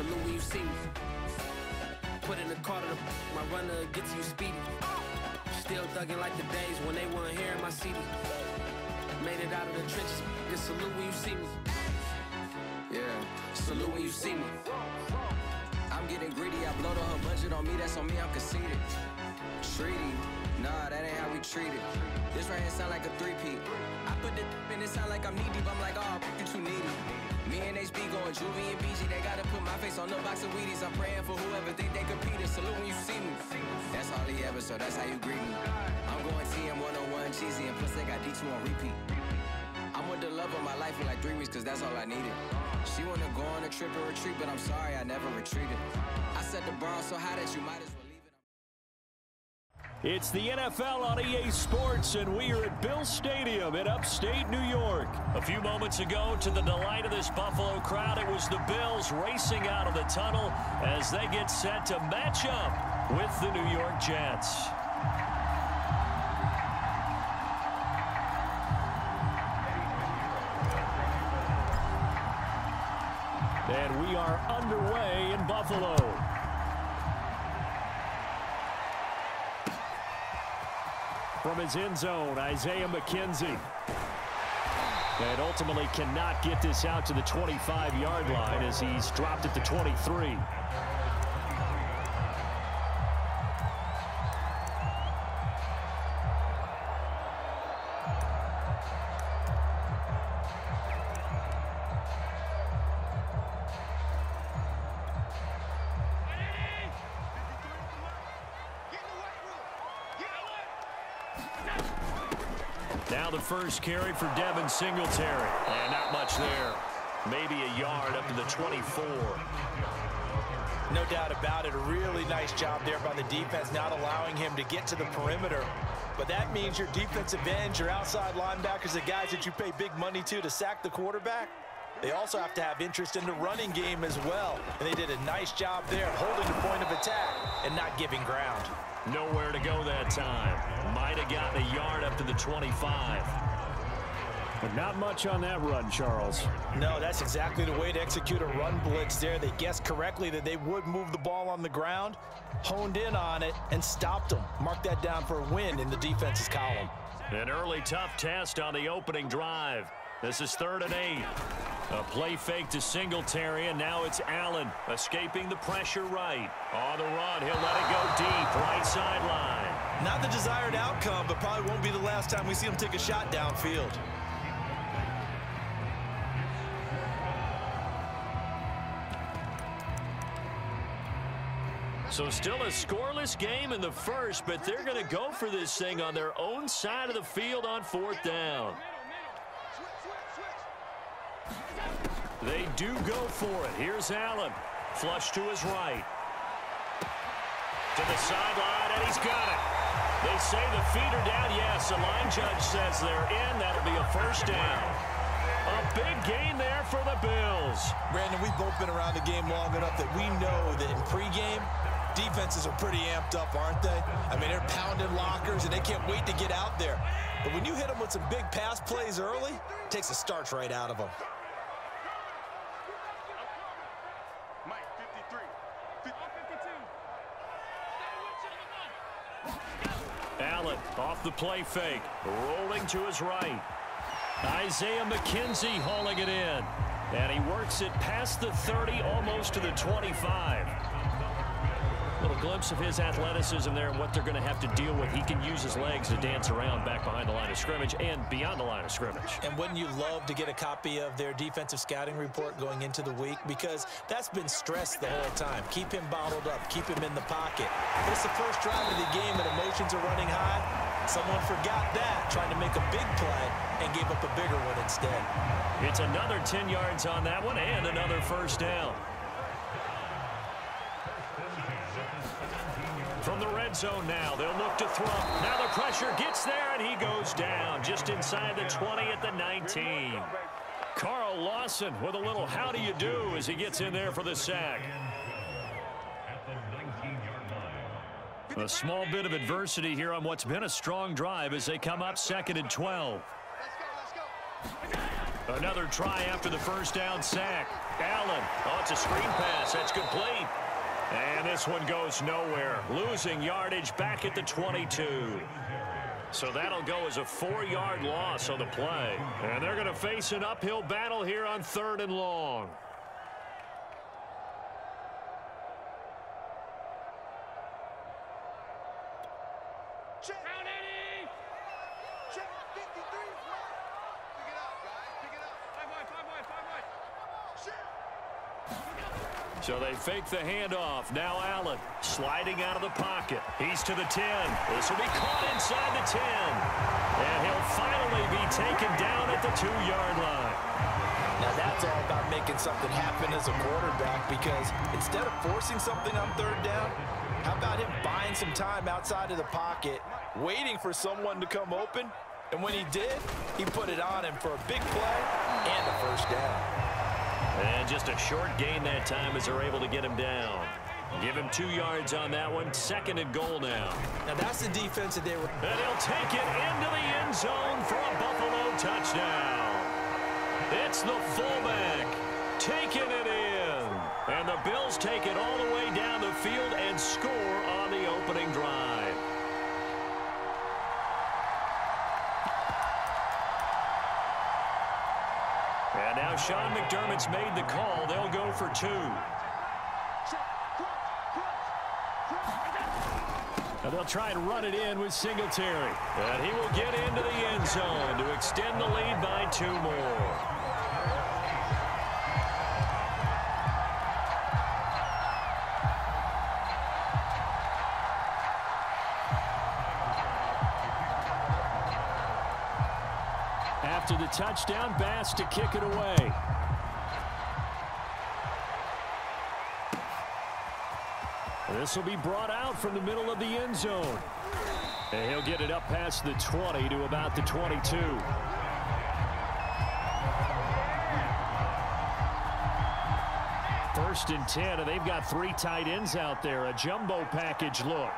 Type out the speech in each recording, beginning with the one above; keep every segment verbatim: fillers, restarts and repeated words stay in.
Salute when you see me. Put in the car to the my runner gets you speedy. Still thugging like the days when they weren't here in my city. Made it out of the trenches. Just salute when you see me. Yeah, salute when you see me. I'm getting greedy. I blow the whole budget on me. That's on me. I'm conceited. Treaty. Nah, that ain't how we treat it. This right here sound like a three-peat. I put the in it sound like I'm knee deep. I'm like, oh, you too needy. Me and H B going Juvie and B G. They gotta put my face on no box of Wheaties. I'm praying for whoever think they competed. Salute when you see me. That's all he ever, so that's how you greet me. I'm going T M one oh one cheesy, and plus they got D two on repeat. I'm with the love of my life for like three weeks, cause that's all I needed. She wanna go on a trip or retreat, but I'm sorry, I never retreated. I set the bar so high that you might as well leave it. It's the N F L on E A Sports, and we are at Bill Stadium in upstate New York. A few moments ago, to the delight of this Buffalo crowd, it was the Bills racing out of the tunnel as they get set to match up with the New York Jets. And we are underway in Buffalo. From his end zone, Isaiah McKenzie. And ultimately cannot get this out to the twenty-five yard line as he's dropped at the twenty-three. Now the first carry for Devin Singletary. And not much there. Maybe a yard up to the twenty-four. No doubt about it. A really nice job there by the defense, not allowing him to get to the perimeter. But that means your defensive ends, your outside linebackers, the guys that you pay big money to to sack the quarterback, they also have to have interest in the running game as well. And they did a nice job there, holding the point of attack and not giving ground. Nowhere to go that time. Might have gotten a yard up to the twenty-five. But not much on that run, Charles. No, that's exactly the way to execute a run blitz there. They guessed correctly that they would move the ball on the ground, honed in on it, and stopped them. Mark that down for a win in the defense's column. An early tough test on the opening drive. This is third and eight. A play fake to Singletary, and now it's Allen escaping the pressure right. On the run, he'll let it go deep, right sideline. Not the desired outcome, but probably won't be the last time we see him take a shot downfield. So still a scoreless game in the first, but they're going to go for this thing on their own side of the field on fourth down. They do go for it. Here's Allen. Flush to his right. To the sideline, and he's got it. They say the feet are down. Yes, the line judge says they're in. That'll be a first down. A big gain there for the Bills. Brandon, we've both been around the game long enough that we know that in pregame, defenses are pretty amped up, aren't they? I mean, they're pounding lockers, and they can't wait to get out there. But when you hit them with some big pass plays early, it takes the starch right out of them. Allen off the play fake, rolling to his right. Isaiah McKenzie hauling it in. And he works it past the thirty, almost to the twenty-five. Little glimpse of his athleticism there and what they're going to have to deal with. He can use his legs to dance around back behind the line of scrimmage and beyond the line of scrimmage. And wouldn't you love to get a copy of their defensive scouting report going into the week? Because that's been stressed the whole time. Keep him bottled up. Keep him in the pocket. But it's the first drive of the game and emotions are running high. Someone forgot that, trying to make a big play and gave up a bigger one instead. It's another ten yards on that one and another first down. From the red zone now, they'll look to throw. Now the pressure gets there, and he goes down just inside the twenty at the nineteen. Carl Lawson with a little how do you do as he gets in there for the sack. A small bit of adversity here on what's been a strong drive as they come up second and twelve. Let's go, let's go. Another try after the first down sack. Allen. Oh, it's a screen pass. That's complete. And this one goes nowhere. Losing yardage back at the twenty-two. So that'll go as a four-yard loss on the play. And they're going to face an uphill battle here on third and long. So they fake the handoff. Now Allen sliding out of the pocket. He's to the ten. This will be caught inside the ten. And he'll finally be taken down at the two-yard line. Now that's all about making something happen as a quarterback, because instead of forcing something on third down, how about him buying some time outside of the pocket, waiting for someone to come open, and when he did, he put it on him for a big play and a first down. And just a short gain that time as they're able to get him down. Give him two yards on that one. Second and goal now. Now that's the defense that they were. And he'll take it into the end zone for a Buffalo touchdown. It's the fullback taking it in. And the Bills take it all the way down the field and score on the opening drive. And now Sean McDermott's made the call. They'll go for two. Now they'll try and run it in with Singletary. And he will get into the end zone to extend the lead by two more. After the touchdown, Bass to kick it away. This will be brought out from the middle of the end zone. And he'll get it up past the twenty to about the twenty-two. First and ten, and they've got three tight ends out there. A jumbo package look.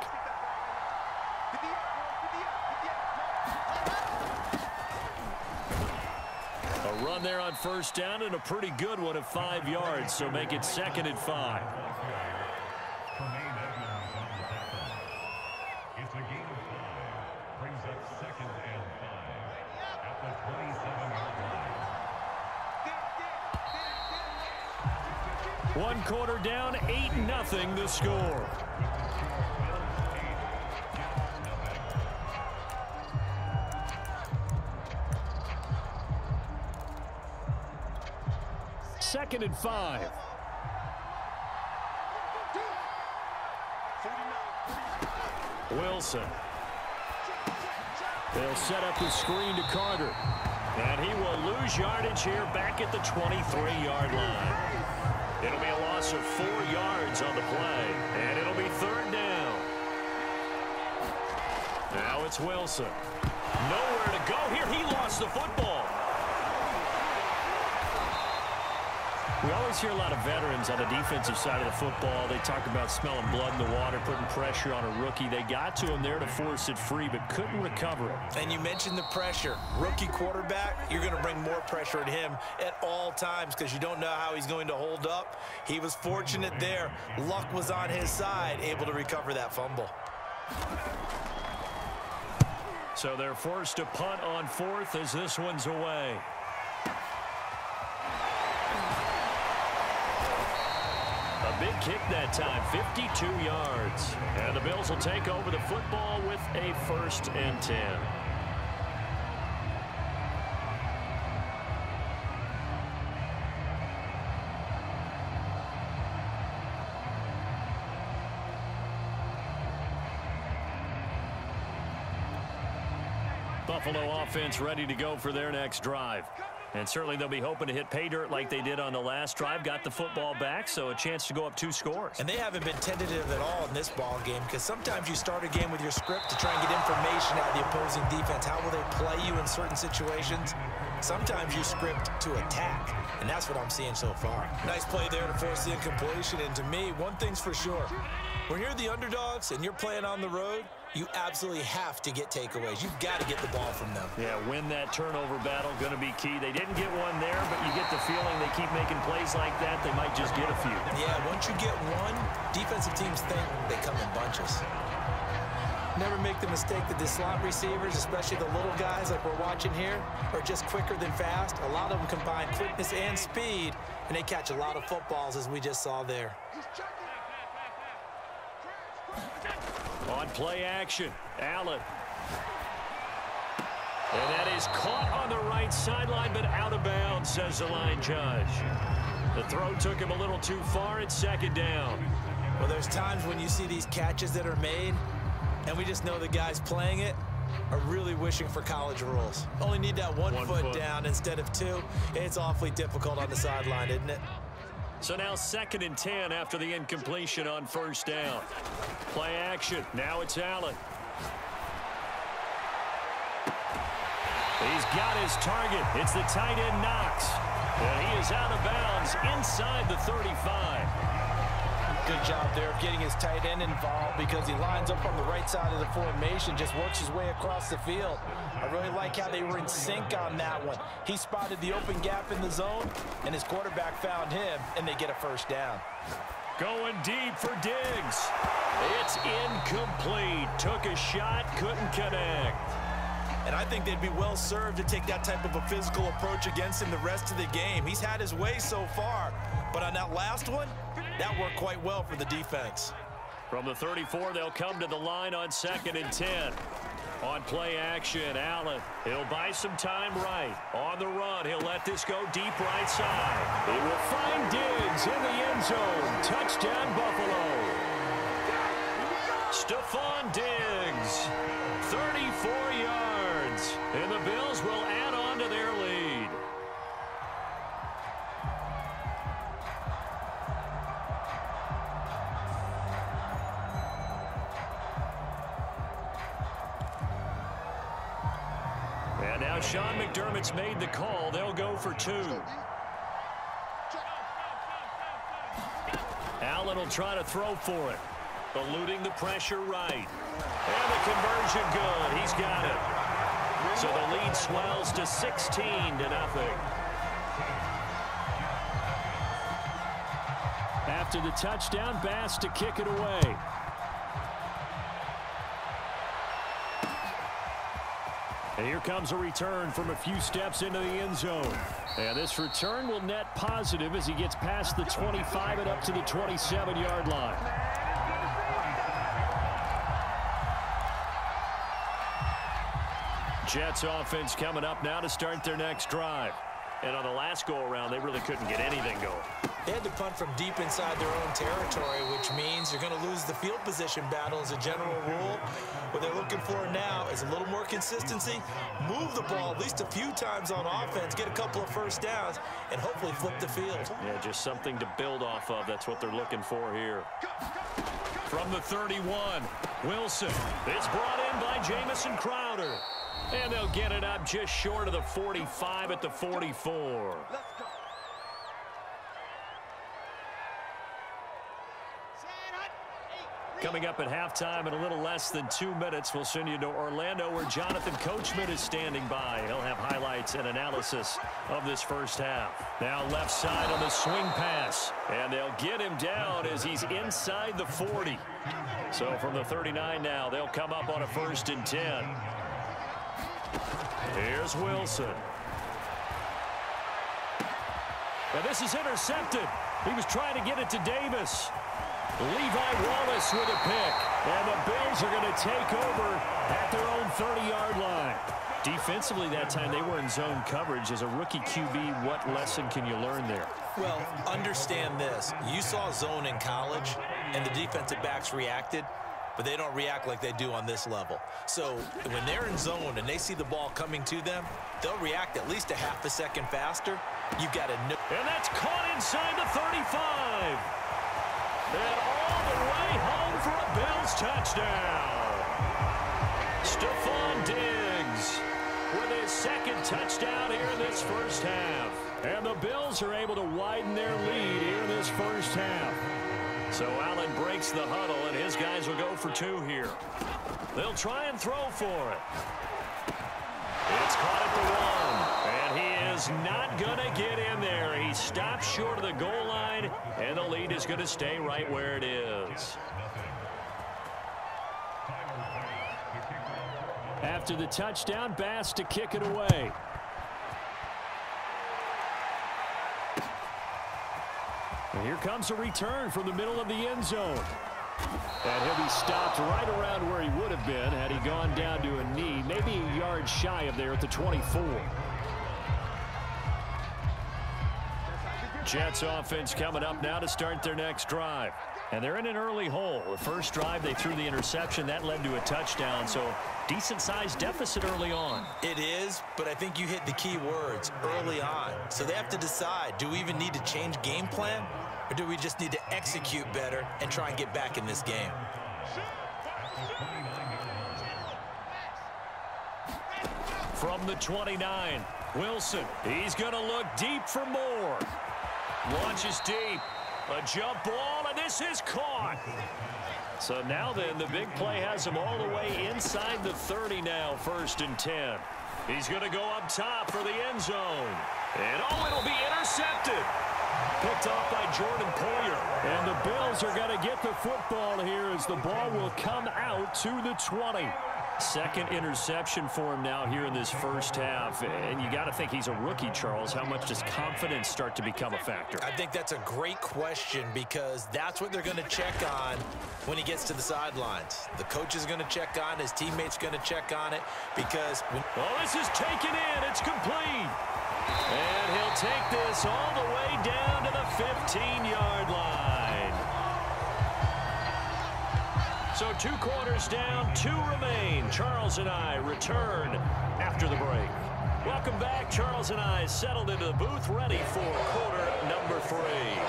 A run there on first down, and a pretty good one of five yards, so make it second and five. It's a gain of five. Brings up second and five at the twenty-seven yard line. One quarter down, eight nothing the score. Second and five. Wilson. They'll set up the screen to Carter. And he will lose yardage here back at the twenty-three yard line. It'll be a loss of four yards on the play. And it'll be third down. Now it's Wilson. Nowhere to go here. He lost the football. We always hear a lot of veterans on the defensive side of the football. They talk about smelling blood in the water, putting pressure on a rookie. They got to him there to force it free, but couldn't recover it. And you mentioned the pressure. Rookie quarterback, you're going to bring more pressure at him at all times because you don't know how he's going to hold up. He was fortunate there. Luck was on his side, able to recover that fumble. So they're forced to punt on fourth as this one's away. A big kick that time, fifty-two yards. And the Bills will take over the football with a first and ten. Buffalo offense ready to go for their next drive. And certainly they'll be hoping to hit pay dirt like they did on the last drive. Got the football back, so a chance to go up two scores. And they haven't been tentative at all in this ball game because sometimes you start a game with your script to try and get information out of the opposing defense. How will they play you in certain situations? Sometimes you script to attack, and that's what I'm seeing so far. Nice play there to force the incompletion, and to me, one thing's for sure. When you're the underdogs and you're playing on the road, you absolutely have to get takeaways. You've got to get the ball from them. Yeah, win that turnover battle, going to be key. They didn't get one there, but you get the feeling they keep making plays like that, they might just get a few. Yeah, once you get one, defensive teams think they come in bunches. Never make the mistake that the slot receivers, especially the little guys like we're watching here, are just quicker than fast. A lot of them combine quickness and speed, and they catch a lot of footballs, as we just saw there. On play action, Allen. And that is caught on the right sideline, but out of bounds, says the line judge. The throw took him a little too far at second down. Well, there's times when you see these catches that are made, and we just know the guys playing it are really wishing for college rules. Only need that one, one foot, foot down instead of two. It's awfully difficult on the sideline, isn't it? So now second and ten after the incompletion on first down. Play action. Now it's Allen. He's got his target. It's the tight end Knox. And he is out of bounds inside the thirty-five. Good job there of getting his tight end involved because he lines up on the right side of the formation, just works his way across the field. I really like how they were in sync on that one. He spotted the open gap in the zone, and his quarterback found him, and they get a first down. Going deep for Diggs. It's incomplete. Took a shot, couldn't connect. And I think they'd be well served to take that type of a physical approach against him the rest of the game. He's had his way so far, but on that last one, that worked quite well for the defense. From the thirty-four, they'll come to the line on second and ten. On play action, Allen. He'll buy some time right. On the run, he'll let this go deep right side. He will find Diggs in the end zone. Touchdown, Buffalo. Stephon Diggs, thirty-four yards. And the Bills will add on to their lead. And now Sean McDermott's made the call. They'll go for two. Allen will try to throw for it. Eluding the pressure right. And the conversion good. He's got it. So the lead swells to sixteen to nothing. After the touchdown, Bass to kick it away. And here comes a return from a few steps into the end zone. And this return will net positive as he gets past the twenty-five and up to the twenty-seven yard line. Jets offense coming up now to start their next drive. And on the last go-around, they really couldn't get anything going. They had to punt from deep inside their own territory, which means you're going to lose the field position battle as a general rule. What they're looking for now is a little more consistency, move the ball at least a few times on offense, get a couple of first downs, and hopefully flip the field. Yeah, just something to build off of. That's what they're looking for here. From the thirty-one, Wilson. It's brought in by Jamison Crowder. And they'll get it up just short of the forty-five at the forty-four. Coming up at halftime in a little less than two minutes, we'll send you to Orlando where Jonathan Coachman is standing by. He'll have highlights and analysis of this first half. Now left side on the swing pass. And they'll get him down as he's inside the forty. So from the thirty-nine now, they'll come up on a first and ten. Here's Wilson. And this is intercepted. He was trying to get it to Davis. Levi Wallace with a pick. And the Bills are going to take over at their own thirty yard line. Defensively that time, they were in zone coverage. As a rookie Q B, what lesson can you learn there? Well, understand this. You saw zone in college, and the defensive backs reacted, but they don't react like they do on this level. So when they're in zone and they see the ball coming to them, they'll react at least a half a second faster. You've got to know. And that's caught inside the thirty-five. And all the way home for a Bills touchdown. Stephon Diggs with his second touchdown here in this first half. And the Bills are able to widen their lead here in this first half. So Allen breaks the huddle, and his guys will go for two here. They'll try and throw for it. It's caught at the one, and he is not going to get in there. He stops short of the goal line, and the lead is going to stay right where it is. After the touchdown, Bass to kick it away. And here comes a return from the middle of the end zone. And he'll be stopped right around where he would have been had he gone down to a knee, maybe a yard shy of there at the twenty-four. Jets offense coming up now to start their next drive. And they're in an early hole. The first drive, they threw the interception. That led to a touchdown, so decent-sized deficit early on. It is, but I think you hit the key words, early on. So they have to decide, do we even need to change game plan, or do we just need to execute better and try and get back in this game? From the twenty-nine, Wilson. He's going to look deep for more. Launches deep. A jump ball, and this is caught. So now then, the big play has him all the way inside the thirty now, first and ten. He's going to go up top for the end zone. And, oh, it'll be intercepted. Picked off by Jordan Poyer. And the Bills are going to get the football here as the ball will come out to the twenty. Second interception for him now here in this first half. And you got to think he's a rookie, Charles. How much does confidence start to become a factor? I think that's a great question because that's what they're going to check on when he gets to the sidelines. The coach is going to check on, his teammates going to check on it because... When oh, this is taken in. It's complete. And he'll take this all the way down to the fifteen-yard line. So two quarters down, two remain. Charles and I return after the break. Welcome back. Charles and I settled into the booth, ready for quarter number three.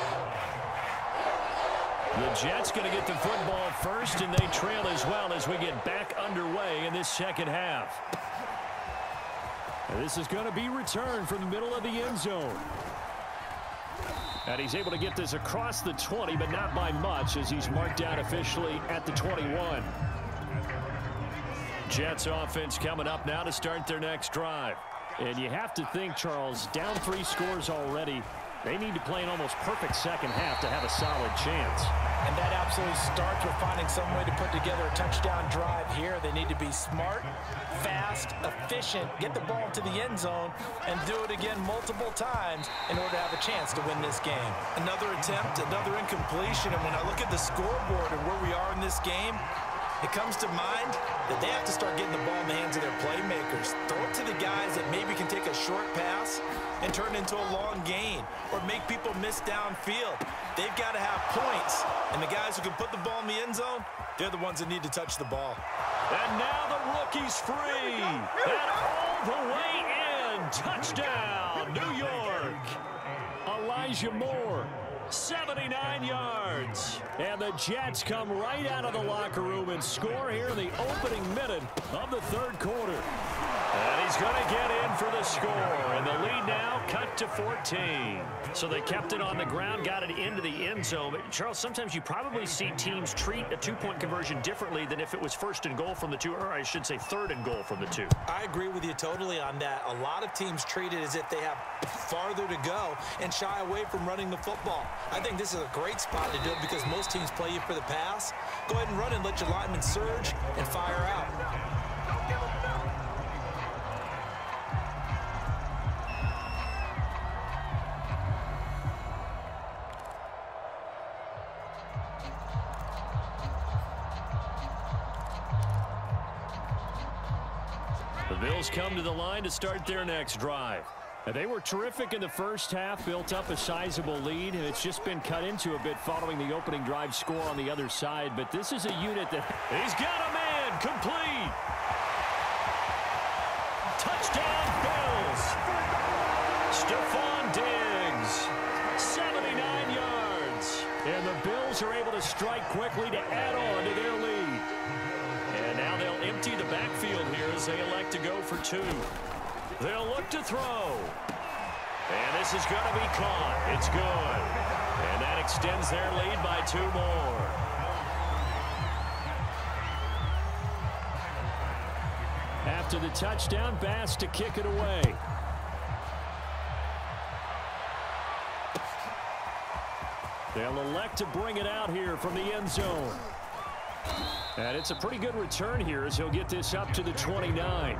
The Jets going to get the football first, and they trail as well as we get back underway in this second half. And this is going to be returned from the middle of the end zone. And he's able to get this across the twenty, but not by much as he's marked down officially at the twenty-one. Jets offense coming up now to start their next drive. And you have to think, Charles, down three scores already. They need to play an almost perfect second half to have a solid chance. And that absolutely starts with finding some way to put together a touchdown drive here. They need to be smart, fast, efficient, get the ball to the end zone, and do it again multiple times in order to have a chance to win this game. Another attempt, another incompletion, and when I look at the scoreboard and where we are in this game, it comes to mind that they have to start getting the ball in the hands of their playmakers. Throw it to the guys that maybe can take a short pass and turn it into a long gain or make people miss downfield. They've got to have points, and the guys who can put the ball in the end zone, they're the ones that need to touch the ball. And now the rookie's free. And all the way in. Touchdown, New York. Elijah Moore. seventy-nine yards. And the Jets come right out of the locker room and score here in the opening minute of the third quarter. And he's going to get in for the score. And the lead now cut to fourteen. So they kept it on the ground, got it into the end zone. But Charles, sometimes you probably see teams treat a two-point conversion differently than if it was first and goal from the two, or I should say third and goal from the two. I agree with you totally on that. A lot of teams treat it as if they have farther to go and shy away from running the football. I think this is a great spot to do it because most teams play you for the pass. Go ahead and run and let your linemen surge and fire out. The Bills come to the line to start their next drive. And they were terrific in the first half, built up a sizable lead, and it's just been cut into a bit following the opening drive score on the other side. But this is a unit that... He's got a man, complete. Touchdown, Bills. Stephon Diggs, seventy-nine yards. And the Bills are able to strike quickly to add on to their lead. And now they'll empty the backfield here as they elect to go for two. They'll look to throw. And this is going to be caught. It's good. And that extends their lead by two more. After the touchdown, Bass to kick it away. They'll elect to bring it out here from the end zone. And it's a pretty good return here as he'll get this up to the twenty-nine.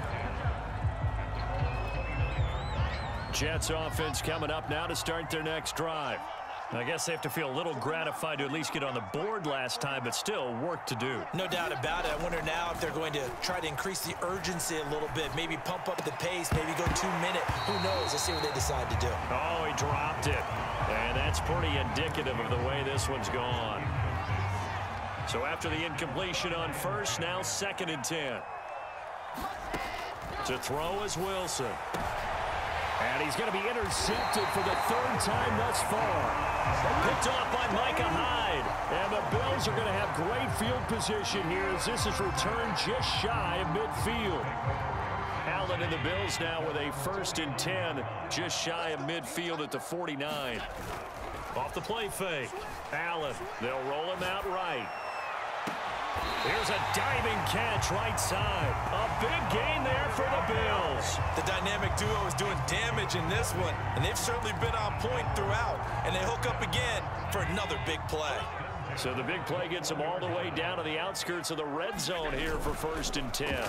Jets offense coming up now to start their next drive. I guess they have to feel a little gratified to at least get on the board last time, but still work to do. No doubt about it. I wonder now if they're going to try to increase the urgency a little bit, maybe pump up the pace, maybe go two minute. Who knows? Let's see what they decide to do. Oh, he dropped it. And that's pretty indicative of the way this one's gone. So after the incompletion on first, now second and ten. To throw is Wilson. And he's going to be intercepted for the third time thus far. Picked off by Micah Hyde. And the Bills are going to have great field position here as this is returned just shy of midfield. Allen and the Bills now with a first and ten, just shy of midfield at the forty-nine. Off the play fake. Allen, they'll roll him out right. Here's a diving catch right side. A big gain there for the Bills. The dynamic duo is doing damage in this one, and they've certainly been on point throughout. And they hook up again for another big play. So the big play gets them all the way down to the outskirts of the red zone here for first and ten.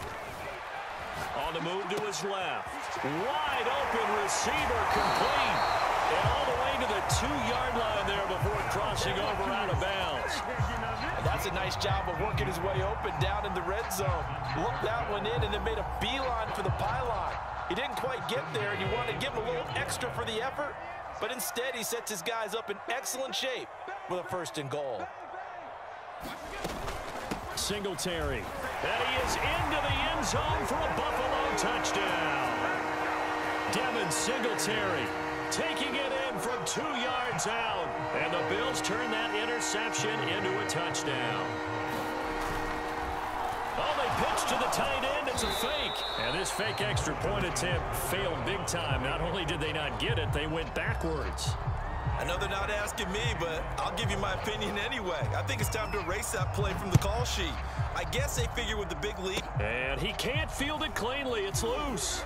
On the move to his left. Wide open receiver complete. And all the way to the two-yard line there before crossing over out of bounds. And that's a nice job of working his way open down in the red zone. Looked that one in and then made a beeline for the pylon. He didn't quite get there, and you want to give him a little extra for the effort. But instead, he sets his guys up in excellent shape with a first and goal. Singletary. And he is into the end zone for a Buffalo touchdown. Devin Singletary taking it in from two yards out. And the Bills turn that interception into a touchdown. Oh, they pitch to the tight end. It's a fake. And this fake extra point attempt failed big time. Not only did they not get it, they went backwards. I know they're not asking me, but I'll give you my opinion anyway. I think it's time to erase that play from the call sheet. I guess they figure with the big lead. And he can't field it cleanly. It's loose.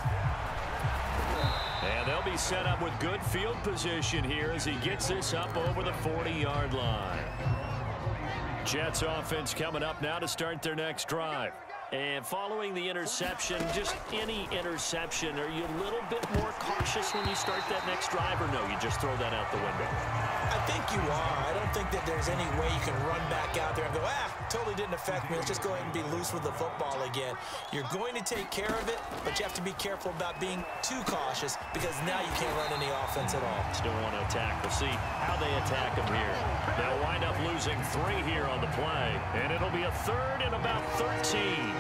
And they'll be set up with good field position here as he gets this up over the forty-yard line. Jets offense coming up now to start their next drive. And following the interception, just any interception, are you a little bit more cautious when you start that next drive, or no, you just throw that out the window? I think you are. I don't think that there's any way you can run back out there and go, ah, totally didn't affect me. Let's just go ahead and be loose with the football again. You're going to take care of it, but you have to be careful about being too cautious because now you can't run any offense at all. Still want to attack. We'll see how they attack them here. They'll wind up losing three here on the play, and it'll be a third and about thirteen.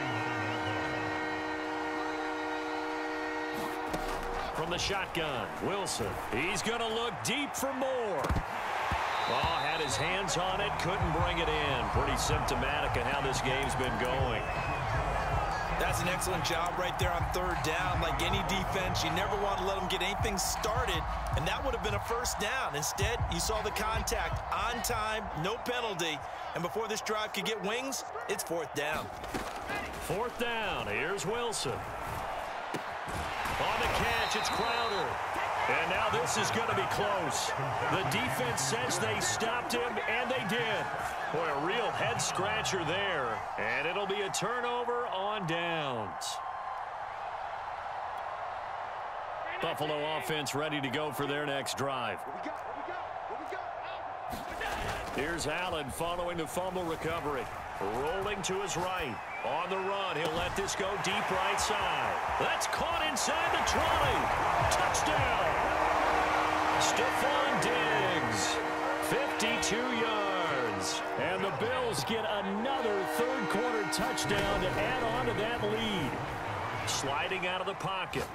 From the shotgun, Wilson. He's going to look deep for more. Oh, had his hands on it, couldn't bring it in. Pretty symptomatic of how this game's been going. That's an excellent job right there on third down. Like any defense, you never want to let them get anything started, and that would have been a first down. Instead, you saw the contact on time, no penalty, and before this drive could get wings, it's fourth down. Fourth down, here's Wilson. On the catch, it's Crowder. And now this is going to be close. The defense says they stopped him, and they did. Boy, a real head-scratcher there. And it'll be a turnover on downs. Buffalo offense ready to go for their next drive. Here's Allen following the fumble recovery. Rolling to his right. On the run, he'll let this go deep right side. That's caught inside the twenty. Touchdown. Stephon Diggs. fifty-two yards. And the Bills get another third quarter touchdown to add on to that lead. Sliding out of the pocket.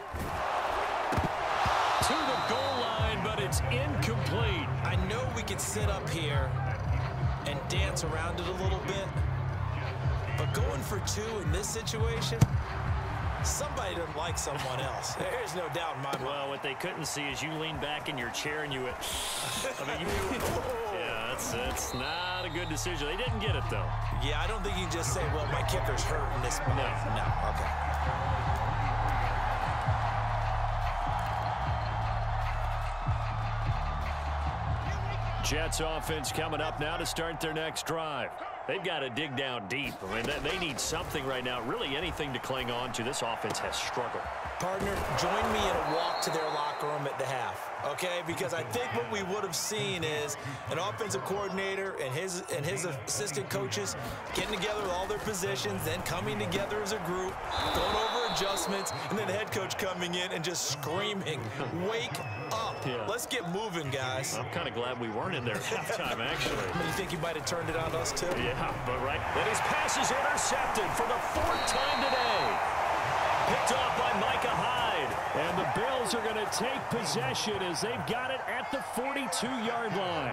To the goal line, but it's incomplete. I know we can sit up here and dance around it a little bit, but going for two in this situation, somebody doesn't like someone else. There's no doubt in my mind. Well, what they couldn't see is you lean back in your chair and you went, I mean, you, yeah, that's, that's not a good decision. They didn't get it, though. Yeah, I don't think you can just say, well, my kicker's hurt in this spot. No. No, okay. Jets offense coming up now to start their next drive. They've got to dig down deep. I mean, they need something right now, really anything to cling on to. This offense has struggled. Partner, join me in a walk to their locker room at the half, okay? Because I think what we would have seen is an offensive coordinator and his and his assistant coaches getting together with all their positions, then coming together as a group, going over adjustments, and then the head coach coming in and just screaming, wake up. Yeah. Let's get moving, guys. I'm kind of glad we weren't in there at halftime, actually. You think you might have turned it on us, too? Yeah, but right. And his pass is intercepted for the fourth time today. Picked off by Micah Hyde. And the Bills are going to take possession as they've got it at the forty-two yard line.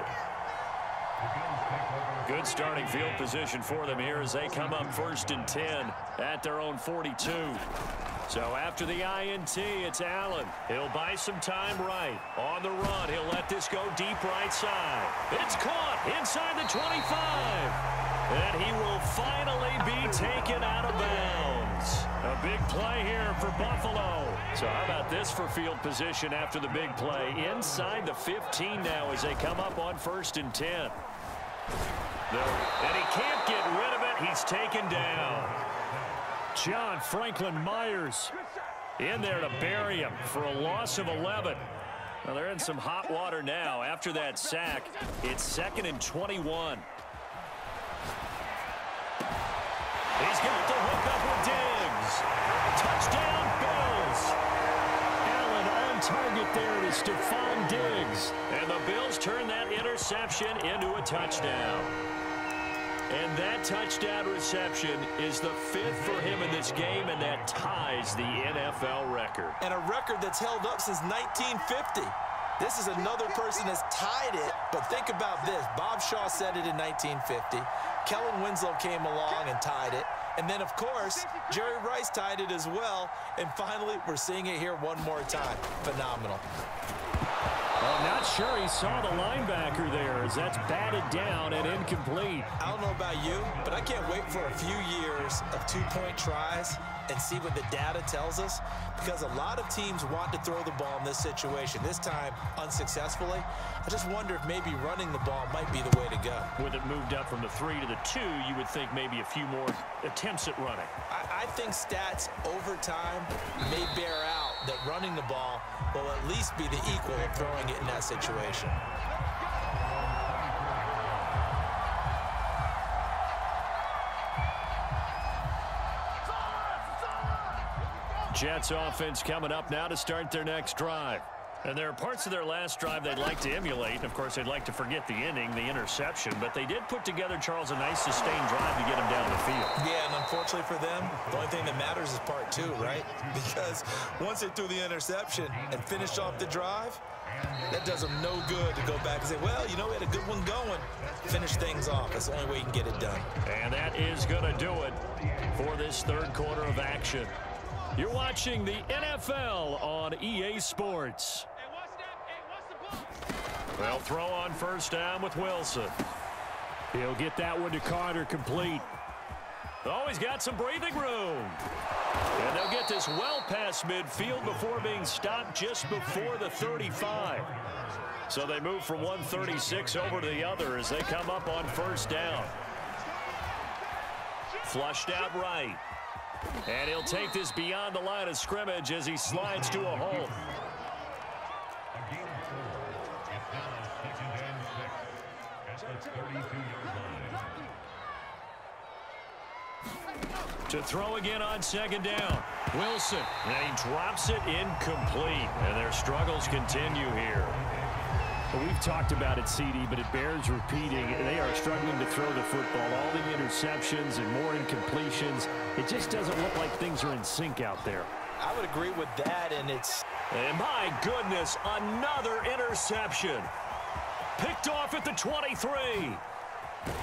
Good starting field position for them here as they come up first and ten at their own forty-two. So after the I N T, it's Allen. He'll buy some time right. On the run, he'll let this go deep right side. It's caught inside the twenty-five. And he will finally be taken out of bounds. A big play here for Buffalo. So how about this for field position after the big play? Inside the fifteen now as they come up on first and ten. And he can't get rid of it. He's taken down. John Franklin Myers in there to bury him for a loss of eleven. Well, they're in some hot water now. After that sack, it's second and twenty-one. He's got the hook up with Diggs. Touchdown, Bills. Allen on target there to Stephon Diggs. And the Bills turn that interception into a touchdown. And that touchdown reception is the fifth for him in this game, and that ties the N F L record. And a record that's held up since nineteen fifty. This is another person that's tied it, but think about this. Bob Shaw said it in nineteen fifty. Kellen Winslow came along and tied it. And then, of course, Jerry Rice tied it as well. And finally, we're seeing it here one more time. Phenomenal. I'm not sure he saw the linebacker there as that's batted down and incomplete. I don't know about you, but I can't wait for a few years of two-point tries and see what the data tells us, because a lot of teams want to throw the ball in this situation, this time unsuccessfully. I just wonder if maybe running the ball might be the way to go. With it moved up from the three to the two, you would think maybe a few more attempts at running. I, I think stats over time may bear out that running the ball will at least be the equal of throwing it in that situation. Jets offense coming up now to start their next drive. And there are parts of their last drive they'd like to emulate. Of course, they'd like to forget the inning, the interception. But they did put together, Charles, a nice sustained drive to get him down the field. Yeah, and unfortunately for them, the only thing that matters is part two, right? Because once they threw the interception and finished off the drive, that does them no good to go back and say, well, you know, we had a good one going. Finish things off. That's the only way you can get it done. And that is going to do it for this third quarter of action. You're watching the N F L on E A Sports. They'll throw on first down with Wilson. He'll get that one to Carter complete. Oh, he's got some breathing room. And they'll get this well past midfield before being stopped just before the thirty-five. So they move from one thirty-six over to the other as they come up on first down. Flushed out right. And he'll take this beyond the line of scrimmage as he slides to a hole. To throw again on second down. Wilson. And he drops it incomplete. And their struggles continue here. Well, we've talked about it, C D, but it bears repeating. They are struggling to throw the football. All the interceptions and more incompletions. It just doesn't look like things are in sync out there. I would agree with that, and it's... And my goodness, another interception. Picked off at the twenty-three.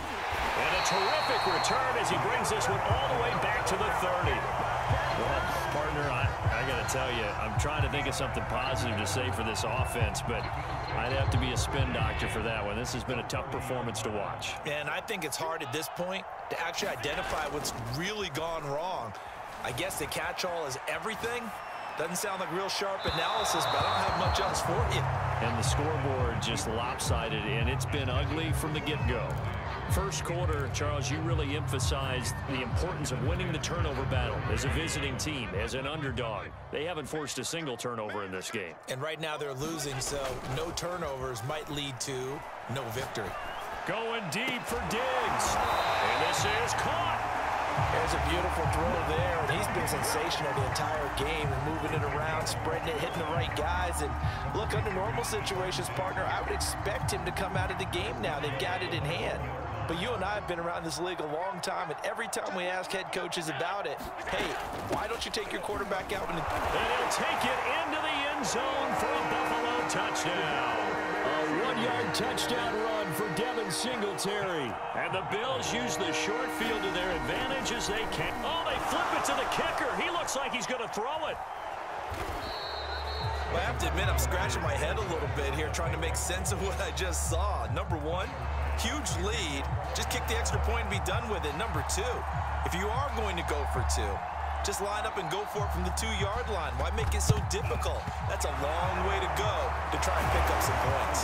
And a terrific return as he brings this one all the way back to the thirty. Well, partner, I, I got to tell you, I'm trying to think of something positive to say for this offense, but I'd have to be a spin doctor for that one. This has been a tough performance to watch. And I think it's hard at this point to actually identify what's really gone wrong. I guess the catch-all is everything. Doesn't sound like real sharp analysis, but I don't have much else for you. And the scoreboard just lopsided, and it's been ugly from the get-go. First quarter, Charles, you really emphasized the importance of winning the turnover battle as a visiting team, as an underdog. They haven't forced a single turnover in this game. And right now they're losing, so no turnovers might lead to no victory. Going deep for Diggs. And this is caught. There's a beautiful throw there, and he's been sensational the entire game and moving it around, spreading it, hitting the right guys. And look, under normal situations, partner, I would expect him to come out of the game now. They've got it in hand. But you and I have been around this league a long time, and every time we ask head coaches about it, hey, why don't you take your quarterback out? When and he'll take it into the end zone for a Buffalo touchdown. A one-yard touchdown run for Devin Singletary. And the Bills use the short field to their advantage as they can. Oh, they flip it to the kicker. He looks like he's going to throw it. Well, I have to admit, I'm scratching my head a little bit here trying to make sense of what I just saw. Number one, huge lead. Just kick the extra point and be done with it. Number two, if you are going to go for two, just line up and go for it from the two-yard line. Why make it so difficult? That's a long way to go to try and pick up some points.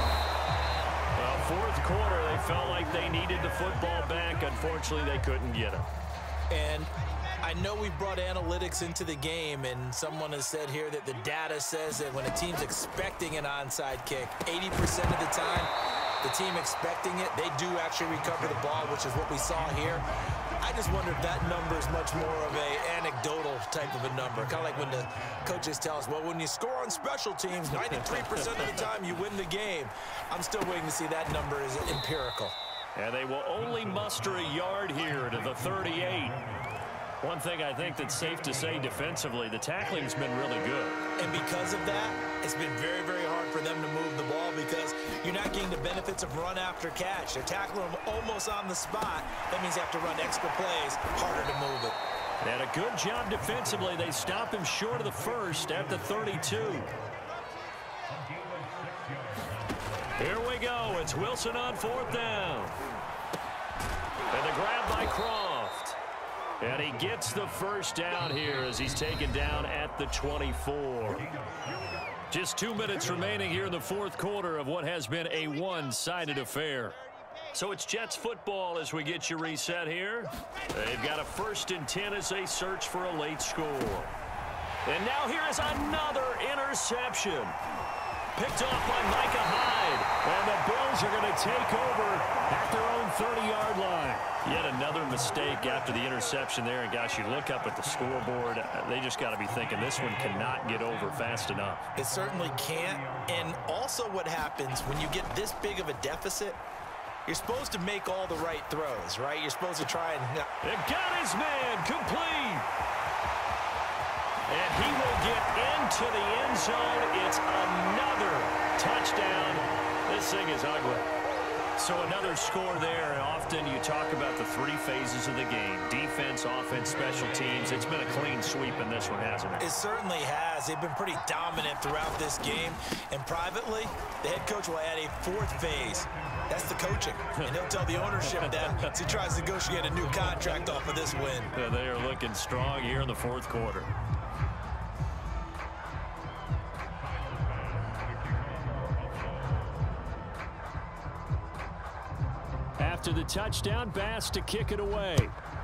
Well, fourth quarter, they felt like they needed the football back. Unfortunately, they couldn't get it. And I know we brought analytics into the game, and someone has said here that the data says that when a team's expecting an onside kick, eighty percent of the time, the team expecting it, they do actually recover the ball, which is what we saw here. I just wonder if that number is much more of a anecdotal type of a number. Kind of like when the coaches tell us, well, when you score on special teams, ninety-three percent of the time you win the game. I'm still waiting to see that number is empirical. And they will only muster a yard here to the thirty-eight. One thing I think that's safe to say defensively, the tackling's been really good. And because of that, it's been very, very hard for them to move the ball because you're not getting the benefits of run after catch. They're tackling them almost on the spot. That means they have to run extra plays, harder to move it. And a good job defensively. They stop him short of the first at the thirty-two. Here we go. It's Wilson on fourth down. And the grab by Croft. And he gets the first down here as he's taken down at the twenty-four. Just two minutes remaining here in the fourth quarter of what has been a one-sided affair. So it's Jets football as we get you reset here. They've got a first and ten as they search for a late score. And now here is another interception. Picked off by Micah Hyde. And the Bills are going to take over at their own thirty-yard line. Yet another mistake after the interception there. And, gosh, you look up at the scoreboard. They just got to be thinking this one cannot get over fast enough. It certainly can't. And also what happens when you get this big of a deficit, you're supposed to make all the right throws, right? You're supposed to try and... It got his man complete. And he will get into the end zone. It's another touchdown. This thing is ugly. So another score there. And often you talk about the three phases of the game. Defense, offense, special teams. It's been a clean sweep in this one, hasn't it? It certainly has. They've been pretty dominant throughout this game. And privately, the head coach will add a fourth phase. That's the coaching. And he'll tell the ownership that as he tries to negotiate a new contract off of this win. Yeah, they are looking strong here in the fourth quarter. After the touchdown, Bass to kick it away.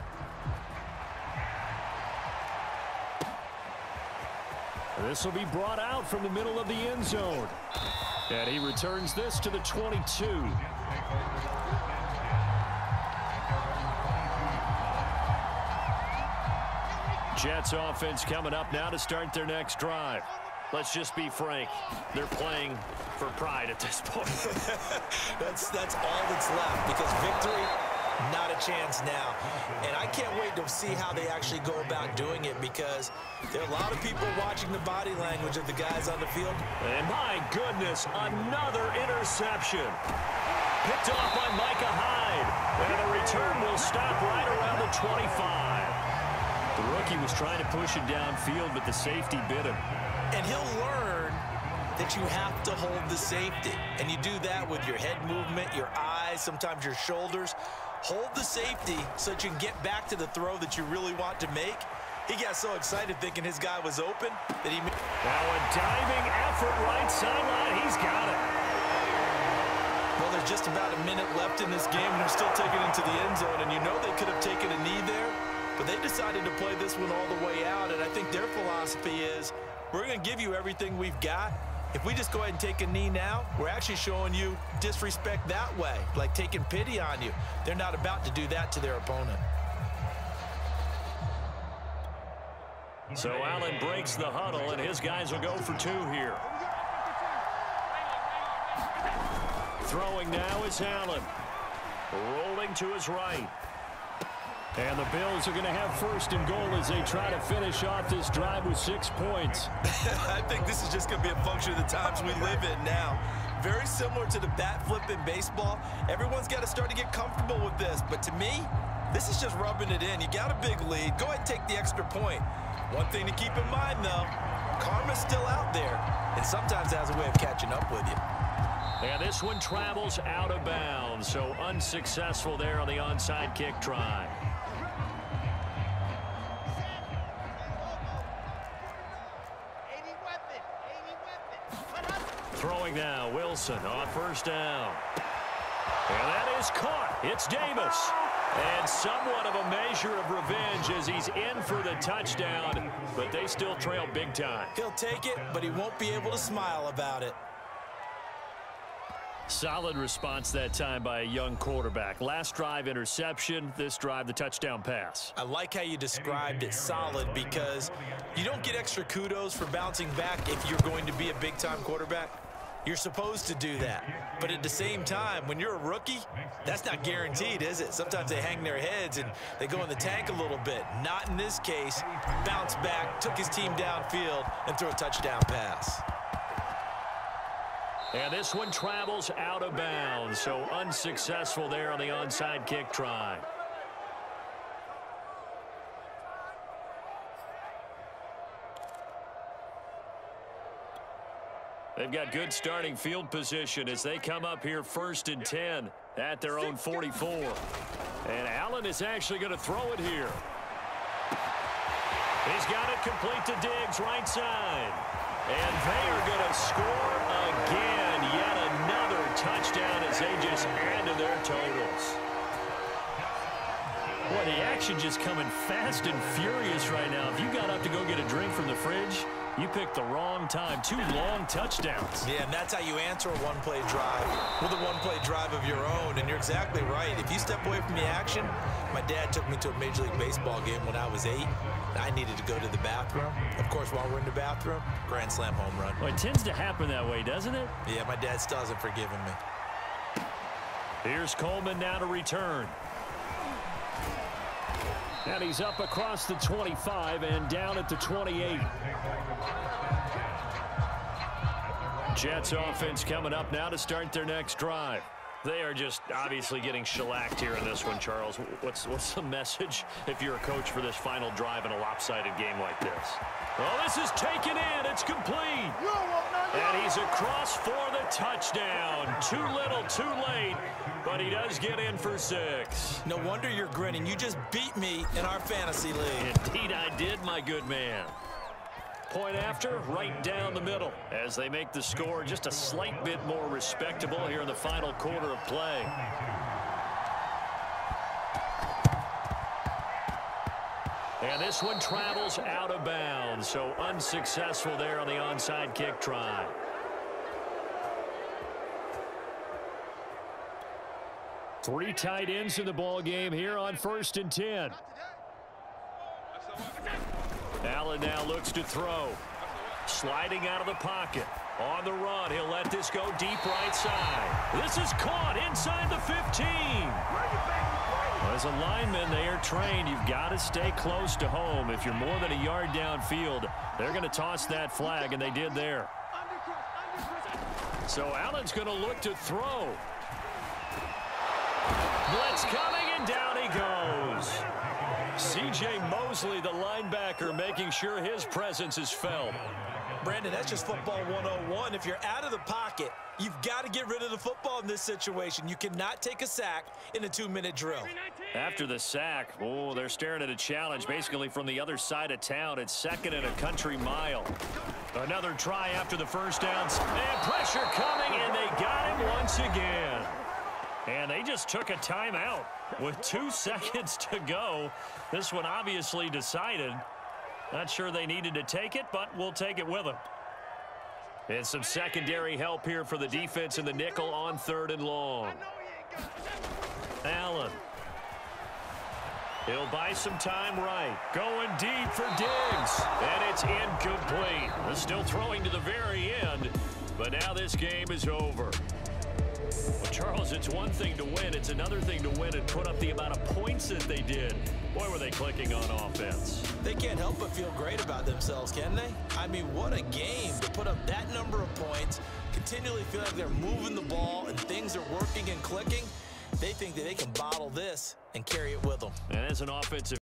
This will be brought out from the middle of the end zone. And he returns this to the twenty-two. Jets offense coming up now to start their next drive. Let's just be frank. They're playing for pride at this point. that's that's all that's left because victory, not a chance now. And I can't wait to see how they actually go about doing it because there are a lot of people watching the body language of the guys on the field. And my goodness, another interception. Picked off by Micah Hyde. And the return will stop right around the twenty-five. The rookie was trying to push it downfield, but the safety bit him. And he'll learn that you have to hold the safety. And you do that with your head movement, your eyes, sometimes your shoulders. Hold the safety so that you can get back to the throw that you really want to make. He got so excited thinking his guy was open that he made. Now a diving effort right sideline. He's got it. Well, there's just about a minute left in this game, and they're still taking it into the end zone. And you know they could have taken a knee there, but they decided to play this one all the way out. And I think their philosophy is, we're going to give you everything we've got. If we just go ahead and take a knee now, we're actually showing you disrespect that way, like taking pity on you. They're not about to do that to their opponent. So Allen breaks the huddle, and his guys will go for two here. Throwing now is Allen. Rolling to his right. And the Bills are going to have first and goal as they try to finish off this drive with six points. I think this is just going to be a function of the times we live in now. Very similar to the bat flip in baseball. Everyone's got to start to get comfortable with this. But to me, this is just rubbing it in. You got a big lead. Go ahead and take the extra point. One thing to keep in mind, though, karma's still out there, and sometimes has a way of catching up with you. And this one travels out of bounds, so unsuccessful there on the onside kick try. Throwing now, Wilson on first down. And that is caught. It's Davis. And somewhat of a measure of revenge as he's in for the touchdown, but they still trail big time. He'll take it, but he won't be able to smile about it. Solid response that time by a young quarterback. Last drive, interception. This drive, the touchdown pass. I like how you described it, solid, because you don't get extra kudos for bouncing back if you're going to be a big-time quarterback. You're supposed to do that. But at the same time, when you're a rookie, that's not guaranteed, is it? Sometimes they hang their heads and they go in the tank a little bit. Not in this case. Bounced back, took his team downfield, and threw a touchdown pass. And this one travels out of bounds, so unsuccessful there on the onside kick try. They've got good starting field position as they come up here first and ten at their own forty-four. And Allen is actually going to throw it here. He's got it complete to Diggs, right side. And they are going to score again. Yet another touchdown as they just add to their totals. Boy, the action just coming fast and furious right now. If you got up to go get a drink from the fridge, you picked the wrong time. Two long touchdowns. Yeah, and that's how you answer a one-play drive with a one-play drive of your own. And you're exactly right. If you step away from the action, my dad took me to a Major League Baseball game when I was eight. I needed to go to the bathroom. Of course, while we're in the bathroom, grand slam home run. Well, it tends to happen that way, doesn't it? Yeah, my dad still hasn't forgiven me. Here's Coleman now to return. And he's up across the twenty-five and down at the twenty-eight. Jets offense coming up now to start their next drive. They are just obviously getting shellacked here in this one, Charles. What's, what's the message if you're a coach for this final drive in a lopsided game like this? Well, this is taken in. It's complete. And he's across for the touchdown. Too little, too late. But he does get in for six. No wonder you're grinning. You just beat me in our fantasy league. Indeed I did, my good man. Point after, right down the middle, as they make the score just a slight bit more respectable here in the final quarter of play. And this one travels out of bounds, so unsuccessful there on the onside kick try. Three tight ends in the ball game here on first and ten. Allen now looks to throw. Sliding out of the pocket. On the run, he'll let this go deep right side. This is caught inside the fifteen. As a lineman, they are trained. You've got to stay close to home. If you're more than a yard downfield, they're going to toss that flag, and they did there. So Allen's going to look to throw. Blitz coming, and down he goes. C J Mosley, the linebacker, making sure his presence is felt. Brandon, that's just football one oh one. If you're out of the pocket, you've got to get rid of the football in this situation. You cannot take a sack in a two-minute drill. After the sack, oh, they're staring at a challenge basically from the other side of town. It's second and a country mile. Another try after the first down. And pressure coming, and they got him once again. And they just took a timeout with two seconds to go. This one obviously decided. Not sure they needed to take it, but we'll take it with them. And some secondary help here for the defense in the nickel on third and long. Allen. He'll buy some time right. Going deep for Diggs. And it's incomplete. They're still throwing to the very end, but now this game is over. Well, Charles, it's one thing to win. It's another thing to win and put up the amount of points that they did. Boy, were they clicking on offense. They can't help but feel great about themselves, can they? I mean, what a game to put up that number of points, continually feel like they're moving the ball and things are working and clicking. They think that they can bottle this and carry it with them. And as an offensive